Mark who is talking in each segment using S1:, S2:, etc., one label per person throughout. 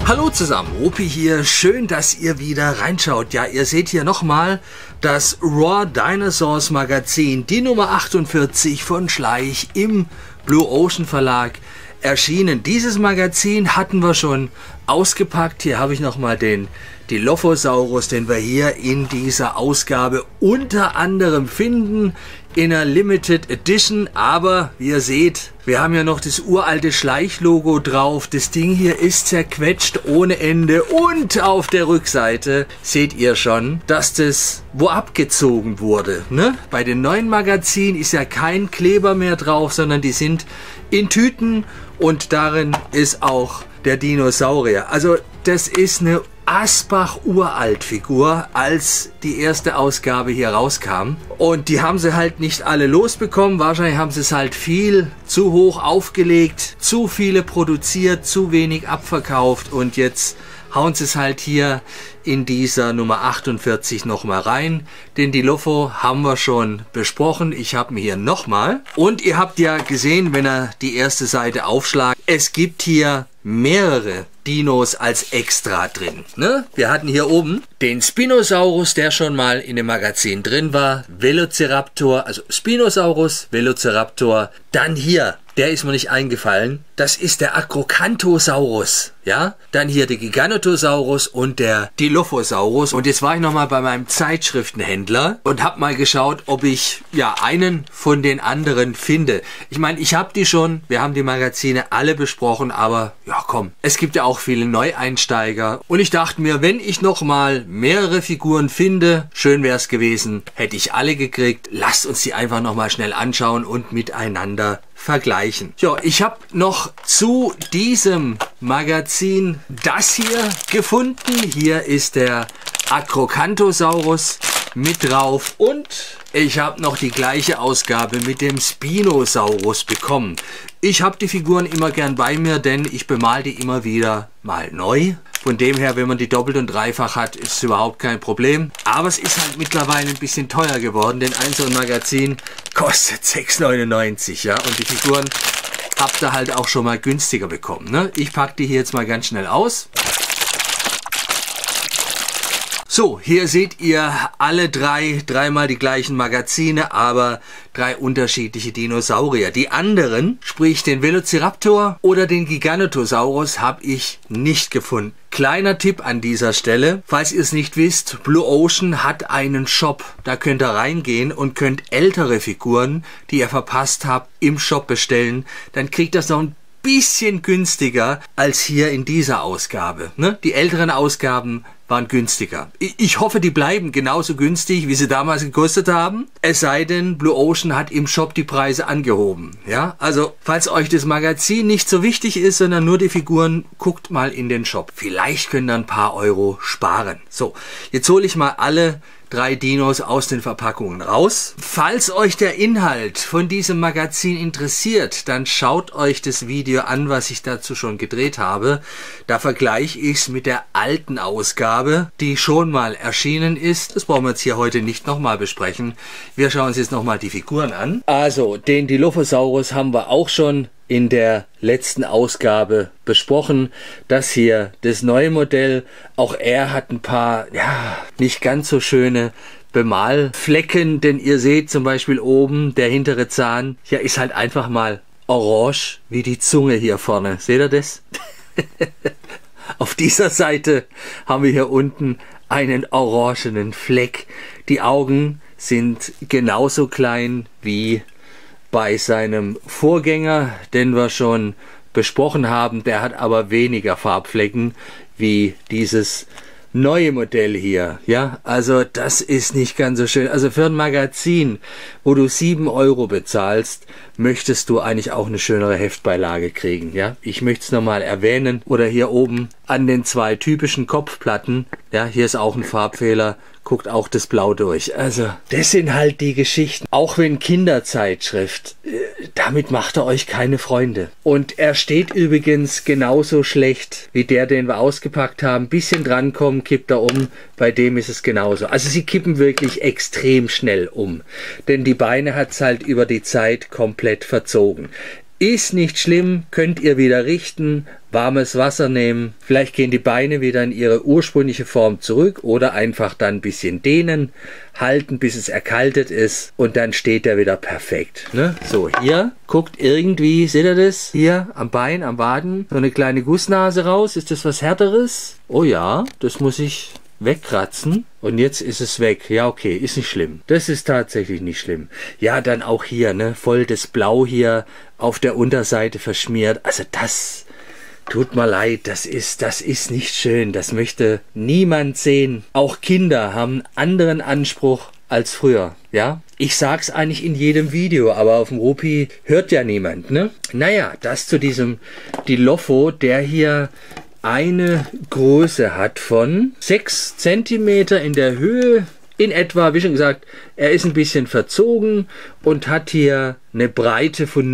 S1: Hallo zusammen, Rupi hier. Schön, dass ihr wieder reinschaut. Ja, ihr seht hier nochmal das Raw Dinosaurs Magazin, die Nummer 48 von Schleich im Blue Ocean Verlag erschienen. Dieses Magazin hatten wir schon ausgepackt. Hier habe ich nochmal den Dilophosaurus, den wir hier in dieser Ausgabe unter anderem finden in einer Limited Edition, aber wie ihr seht, wir haben ja noch das uralte Schleich-Logo drauf. Das Ding hier ist zerquetscht ohne Ende und auf der Rückseite seht ihr schon, dass das wo abgezogen wurde. Ne? Bei den neuen Magazinen ist ja kein Kleber mehr drauf, sondern die sind in Tüten und darin ist auch der Dinosaurier. Also das ist eine Asbach-Uralt-Figur, als die erste Ausgabe hier rauskam. Und die haben sie halt nicht alle losbekommen. Wahrscheinlich haben sie es halt viel zu hoch aufgelegt, zu viele produziert, zu wenig abverkauft. Und jetzt hauen sie es halt hier in dieser Nummer 48 nochmal rein. Den Dilopho haben wir schon besprochen. Ich habe ihn hier nochmal. Und ihr habt ja gesehen, wenn ihr die erste Seite aufschlagt, es gibt hier mehrere Dinos als Extra drin. Ne? Wir hatten hier oben den Spinosaurus, der schon mal in dem Magazin drin war. Velociraptor, also Spinosaurus, Velociraptor. Dann hier, der ist mir nicht eingefallen. Das ist der Acrocanthosaurus. Ja? Dann hier der Giganotosaurus und der Dilophosaurus. Und jetzt war ich nochmal bei meinem Zeitschriftenhändler und habe mal geschaut, ob ich ja einen von den anderen finde. Ich meine, ich habe die schon. Wir haben die Magazine alle besprochen, aber ja komm, es gibt ja auch viele Neueinsteiger. Und ich dachte mir, wenn ich nochmal mehrere Figuren finde, schön wäre es gewesen, hätte ich alle gekriegt. Lasst uns die einfach nochmal schnell anschauen und miteinander vergleichen. Ja, ich habe noch zu diesem Magazin das hier gefunden. Hier ist der Acrocanthosaurus mit drauf und ich habe noch die gleiche Ausgabe mit dem Spinosaurus bekommen. Ich habe die Figuren immer gern bei mir, denn ich bemal die immer wieder mal neu. Von dem her, wenn man die doppelt und dreifach hat, ist es überhaupt kein Problem. Aber es ist halt mittlerweile ein bisschen teuer geworden, denn ein so ein Magazin kostet 6,99 €, ja. Und die Figuren habt ihr halt auch schon mal günstiger bekommen. Ne? Ich packe die hier jetzt mal ganz schnell aus. So, hier seht ihr alle dreimal die gleichen Magazine, aber drei unterschiedliche Dinosaurier. Die anderen, sprich den Velociraptor oder den Giganotosaurus, habe ich nicht gefunden. Kleiner Tipp an dieser Stelle, falls ihr es nicht wisst, Blue Ocean hat einen Shop. Da könnt ihr reingehen und könnt ältere Figuren, die ihr verpasst habt, im Shop bestellen. Dann kriegt das noch ein bisschen günstiger als hier in dieser Ausgabe. Ne? Die älteren Ausgaben waren günstiger. Ich hoffe, die bleiben genauso günstig, wie sie damals gekostet haben. Es sei denn, Blue Ocean hat im Shop die Preise angehoben. Ja, also falls euch das Magazin nicht so wichtig ist, sondern nur die Figuren, guckt mal in den Shop. Vielleicht könnt ihr ein paar Euro sparen. So, jetzt hole ich mal alle drei Dinos aus den Verpackungen raus. Falls euch der Inhalt von diesem Magazin interessiert, dann schaut euch das Video an, was ich dazu schon gedreht habe. Da vergleiche ich es mit der alten Ausgabe, die schon mal erschienen ist. Das brauchen wir jetzt hier heute nicht nochmal besprechen. Wir schauen uns jetzt nochmal die Figuren an. Also, den Dilophosaurus haben wir auch schon in der letzten Ausgabe besprochen. Das hier, das neue Modell, auch er hat ein paar, ja, nicht ganz so schöne Bemalflecken, denn ihr seht zum Beispiel oben, der hintere Zahn, ja, ist halt einfach mal orange wie die Zunge hier vorne. Seht ihr das? Auf dieser Seite haben wir hier unten einen orangenen Fleck. Die Augen sind genauso klein wie bei seinem Vorgänger, den wir schon besprochen haben. Der hat aber weniger Farbflecken wie dieses neue Modell hier. Ja, also das ist nicht ganz so schön. Also für ein Magazin, wo du 7 € bezahlst, möchtest du eigentlich auch eine schönere Heftbeilage kriegen. Ja, ich möchte es nochmal erwähnen. Oder hier oben an den zwei typischen Kopfplatten. Ja, hier ist auch ein Farbfehler. Guckt auch das Blau durch. Also, das sind halt die Geschichten. Auch wenn Kinderzeitschrift, damit macht er euch keine Freunde. Und er steht übrigens genauso schlecht wie der, den wir ausgepackt haben. Bisschen drankommen, kippt er um. Bei dem ist es genauso. Also sie kippen wirklich extrem schnell um. Denn die Beine hat es halt über die Zeit komplett verzogen. Ist nicht schlimm, könnt ihr wieder richten, warmes Wasser nehmen, vielleicht gehen die Beine wieder in ihre ursprüngliche Form zurück oder einfach dann ein bisschen dehnen, halten, bis es erkaltet ist und dann steht er wieder perfekt. Ne? So, hier, guckt irgendwie, seht ihr das? Hier am Bein, am Waden, so eine kleine Gussnase raus. Ist das was Härteres? Oh ja, das muss ich wegkratzen und jetzt ist es weg. Ja, okay, ist nicht schlimm. Das ist tatsächlich nicht schlimm. Ja, dann auch hier, ne, voll das Blau hier auf der Unterseite verschmiert. Also das tut mir leid, das ist nicht schön. Das möchte niemand sehen. Auch Kinder haben einen anderen Anspruch als früher, ja. Ich sag's eigentlich in jedem Video, aber auf dem Rupi hört ja niemand, ne? Naja, das zu diesem Dilopho, der hier eine Größe hat von 6 cm in der Höhe, in etwa, wie schon gesagt, er ist ein bisschen verzogen und hat hier eine Breite von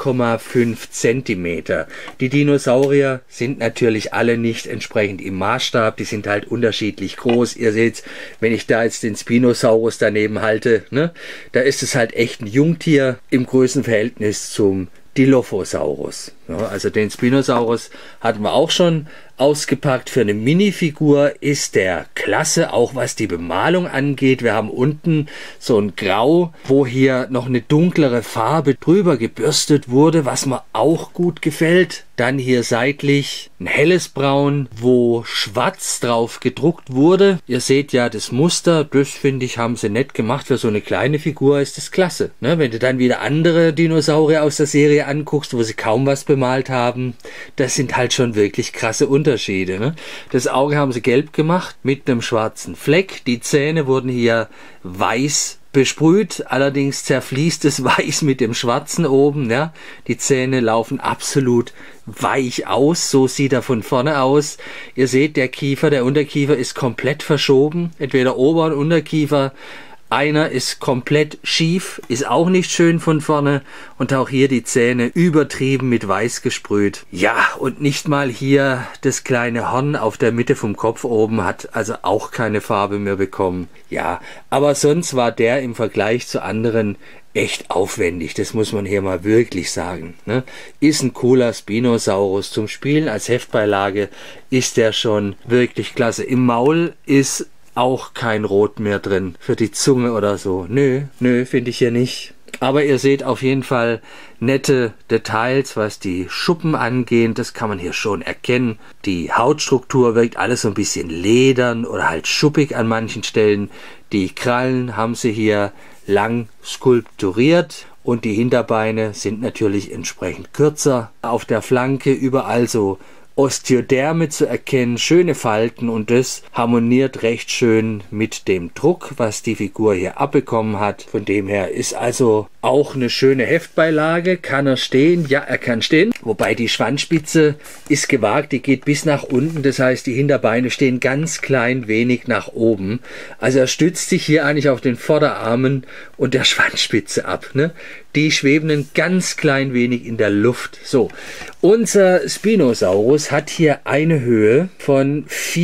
S1: 9,5 cm. Die Dinosaurier sind natürlich alle nicht entsprechend im Maßstab, die sind halt unterschiedlich groß. Ihr seht, wenn ich da jetzt den Spinosaurus daneben halte, ne, da ist es halt echt ein Jungtier im Größenverhältnis zum Dilophosaurus. Ja, also den Spinosaurus hatten wir auch schon ausgepackt. Für eine Minifigur ist der klasse, auch was die Bemalung angeht. Wir haben unten so ein Grau, wo hier noch eine dunklere Farbe drüber gebürstet wurde, was mir auch gut gefällt. Dann hier seitlich ein helles Braun, wo schwarz drauf gedruckt wurde. Ihr seht ja das Muster, das finde ich, haben sie nett gemacht. Für so eine kleine Figur ist das klasse. Ne? Wenn du dann wieder andere Dinosaurier aus der Serie anguckst, wo sie kaum was bemalt haben, das sind halt schon wirklich krasse Unterschiede. Ne? Das Auge haben sie gelb gemacht mit einem schwarzen Fleck. Die Zähne wurden hier weiß besprüht, allerdings zerfließt es weiß mit dem Schwarzen oben. Ja? Die Zähne laufen absolut weich aus, so sieht er von vorne aus. Ihr seht, der Kiefer, der Unterkiefer ist komplett verschoben, entweder Ober- und Unterkiefer. Einer ist komplett schief, ist auch nicht schön von vorne und auch hier die Zähne übertrieben mit weiß gesprüht. Ja, und nicht mal hier das kleine Horn auf der Mitte vom Kopf oben hat also auch keine Farbe mehr bekommen. Ja, aber sonst war der im Vergleich zu anderen echt aufwendig, das muss man hier mal wirklich sagen. Ne? Ist ein cooler Spinosaurus zum Spielen, als Heftbeilage ist der schon wirklich klasse. Im Maul ist auch kein Rot mehr drin für die Zunge oder so. Nö, finde ich hier nicht. Aber ihr seht auf jeden Fall nette Details, was die Schuppen angeht. Das kann man hier schon erkennen. Die Hautstruktur wirkt alles so ein bisschen ledern oder halt schuppig an manchen Stellen. Die Krallen haben sie hier lang skulpturiert. Und die Hinterbeine sind natürlich entsprechend kürzer. Auf der Flanke überall so Osteoderme zu erkennen, schöne Falten, und das harmoniert recht schön mit dem Druck, was die Figur hier abbekommen hat. Von dem her ist also auch eine schöne Heftbeilage. Kann er stehen? Ja, er kann stehen. Wobei die Schwanzspitze ist gewagt, die geht bis nach unten. Das heißt, die Hinterbeine stehen ganz klein wenig nach oben. Also er stützt sich hier eigentlich auf den Vorderarmen und der Schwanzspitze ab. Ne? Die schweben ein ganz klein wenig in der Luft. So, unser Spinosaurus hat hier eine Höhe von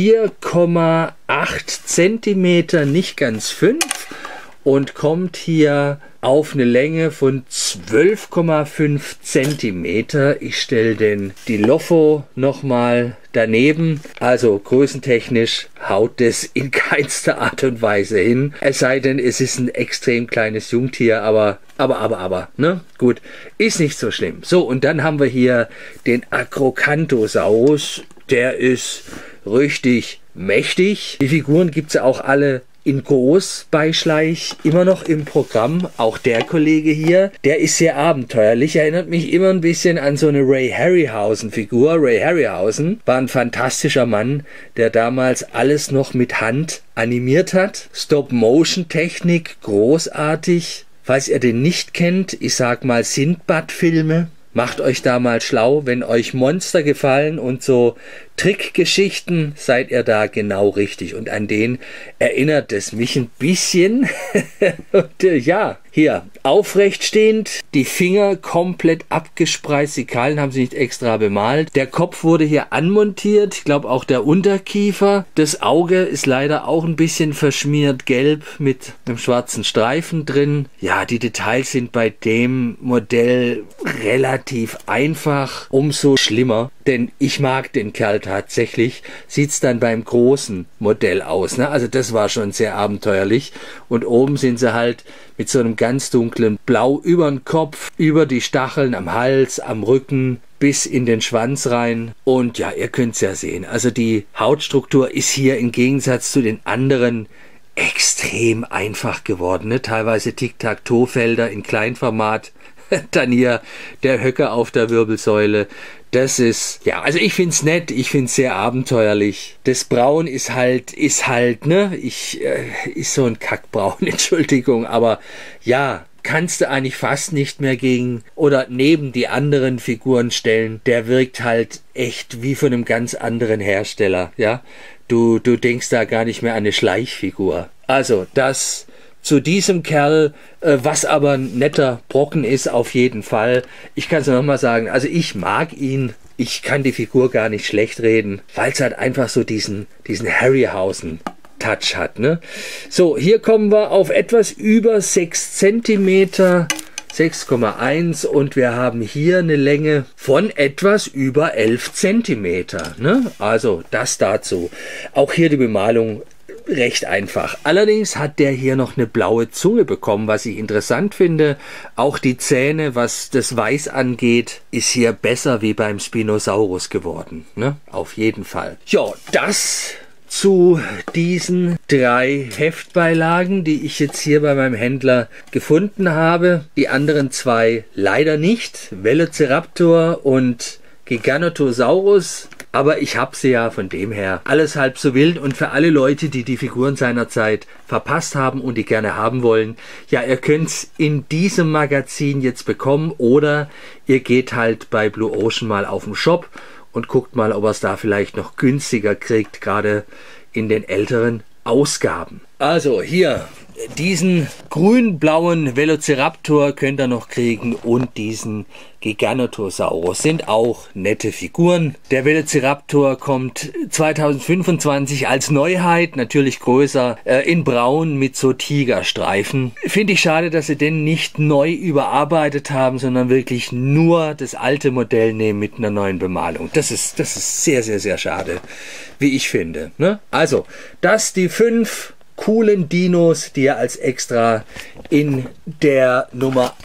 S1: 4,8 cm, nicht ganz 5, und kommt hier auf eine Länge von 12,5 cm. Ich stelle den Dilopho nochmal daneben. Also größentechnisch haut das in keinster Art und Weise hin. Es sei denn, es ist ein extrem kleines Jungtier, aber, ne? Gut, ist nicht so schlimm. So, und dann haben wir hier den Acrocanthosaurus. Der ist richtig mächtig. Die Figuren gibt es ja auch alle in groß bei Schleich immer noch im Programm. Auch der Kollege hier, der ist sehr abenteuerlich, erinnert mich immer ein bisschen an so eine Ray Harryhausen Figur. Ray Harryhausen war ein fantastischer Mann, der damals alles noch mit Hand animiert hat. Stop-Motion-Technik, großartig. Falls ihr den nicht kennt, ich sag mal Sindbad-Filme. Macht euch da mal schlau, wenn euch Monster gefallen und so Trickgeschichten, seid ihr da genau richtig. Und an den erinnert es mich ein bisschen. Und ja, hier, aufrecht stehend, die Finger komplett abgespreizt, die Krallen haben sie nicht extra bemalt. Der Kopf wurde hier anmontiert, ich glaube auch der Unterkiefer. Das Auge ist leider auch ein bisschen verschmiert gelb mit einem schwarzen Streifen drin. Ja, die Details sind bei dem Modell relativ einfach, umso schlimmer. Denn ich mag den Kerl tatsächlich, sieht es dann beim großen Modell aus. Ne? Also das war schon sehr abenteuerlich. Und oben sind sie halt mit so einem ganz dunklen Blau über den Kopf, über die Stacheln am Hals, am Rücken, bis in den Schwanz rein. Und ja, ihr könnt es ja sehen. Also die Hautstruktur ist hier im Gegensatz zu den anderen extrem einfach geworden. Ne? Teilweise Tic-Tac-Toe-Felder in Kleinformat. Dann hier der Höcker auf der Wirbelsäule. Das ist, ja, also ich finde es nett, ich finde es sehr abenteuerlich. Das Braun ist halt, ne, ist so ein Kackbraun, Entschuldigung, aber ja, kannst du eigentlich fast nicht mehr gegen oder neben die anderen Figuren stellen. Der wirkt halt echt wie von einem ganz anderen Hersteller, ja. Du denkst da gar nicht mehr an eine Schleichfigur. Also, das zu diesem Kerl, was aber ein netter Brocken ist, auf jeden Fall. Ich kann es nochmal sagen, also ich mag ihn. Ich kann die Figur gar nicht schlecht reden, weil es halt einfach so diesen Harryhausen-Touch hat. Ne? So, hier kommen wir auf etwas über 6 cm, 6,1 und wir haben hier eine Länge von etwas über 11 cm. Ne? Also das dazu. Auch hier die Bemalung recht einfach. Allerdings hat der hier noch eine blaue Zunge bekommen, was ich interessant finde. Auch die Zähne, was das Weiß angeht, ist hier besser wie beim Spinosaurus geworden. Ne? Auf jeden Fall. Ja, das zu diesen 3 Heftbeilagen, die ich jetzt hier bei meinem Händler gefunden habe. Die anderen 2 leider nicht. Velociraptor und Giganotosaurus. Aber ich habe sie ja von dem her alles halb so wild. Und für alle Leute, die die Figuren seinerzeit verpasst haben und die gerne haben wollen, ja, ihr könnt es in diesem Magazin jetzt bekommen oder ihr geht halt bei Blue Ocean mal auf den Shop und guckt mal, ob ihr es da vielleicht noch günstiger kriegt, gerade in den älteren Ausgaben. Also hier, diesen grün-blauen Velociraptor könnt ihr noch kriegen und diesen Giganotosaurus sind auch nette Figuren. Der Velociraptor kommt 2025 als Neuheit, natürlich größer, in braun mit so Tigerstreifen. Finde ich schade, dass sie den nicht neu überarbeitet haben, sondern wirklich nur das alte Modell nehmen mit einer neuen Bemalung. Das ist sehr, sehr, sehr schade, wie ich finde. Ne? Also, das die 5 coolen Dinos, die ihr als Extra in der Nummer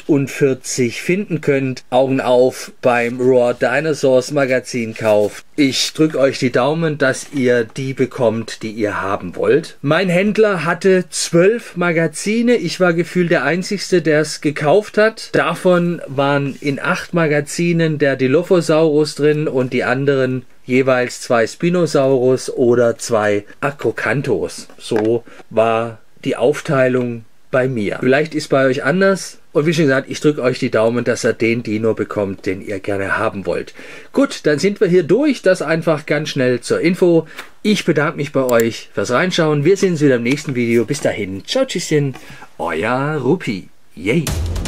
S1: 48 finden könnt. Augen auf beim Raw Dinosaurs Magazin kauft. Ich drücke euch die Daumen, dass ihr die bekommt, die ihr haben wollt. Mein Händler hatte 12 Magazine. Ich war gefühlt der Einzige, der es gekauft hat. Davon waren in 8 Magazinen der Dilophosaurus drin und die anderen jeweils 2 Spinosaurus oder 2 Acrocanthosaurus. So war die Aufteilung bei mir. Vielleicht ist bei euch anders. Und wie schon gesagt, ich drücke euch die Daumen, dass ihr den Dino bekommt, den ihr gerne haben wollt. Gut, dann sind wir hier durch. Das einfach ganz schnell zur Info. Ich bedanke mich bei euch fürs Reinschauen. Wir sehen uns wieder im nächsten Video. Bis dahin. Ciao, tschüsschen. Euer Rupi. Yay.